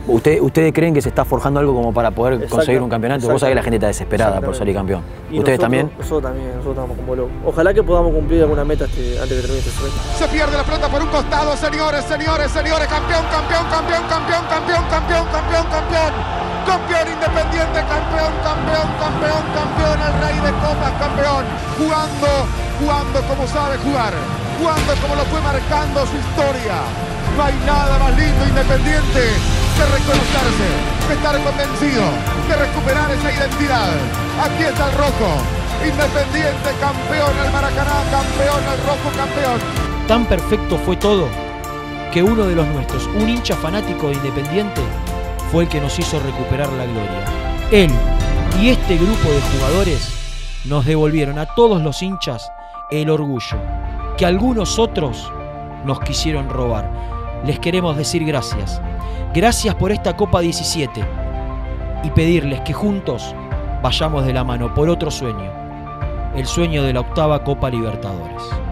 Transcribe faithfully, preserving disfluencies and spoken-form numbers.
¿Usted, ¿Ustedes creen que se está forjando algo como para poder conseguir un campeonato? Vos sabés que la gente está desesperada por salir campeón. Y ¿Ustedes nosotros, también? Nosotros también, nosotros estamos como locos. Ojalá que podamos cumplir alguna meta este, antes de que termine este sueño. Se pierde la pelota por un costado, señores, señores, señores. Campeón, campeón, campeón, campeón, campeón, campeón, campeón, campeón. Campeón Independiente, campeón, campeón, campeón, campeón. El rey de copas, campeón. Jugando, jugando como sabe jugar. Jugando como lo fue marcando su historia. No hay nada más lindo, Independiente, que reconocerse, de estar convencido, de recuperar esa identidad. Aquí está el rojo. Independiente campeón al Maracaná, campeón al rojo, campeón. Tan perfecto fue todo que uno de los nuestros, un hincha fanático de Independiente, fue el que nos hizo recuperar la gloria. Él y este grupo de jugadores nos devolvieron a todos los hinchas el orgullo que algunos otros nos quisieron robar. Les queremos decir gracias. Gracias por esta Copa diecisiete y pedirles que juntos vayamos de la mano por otro sueño, el sueño de la octava Copa Libertadores.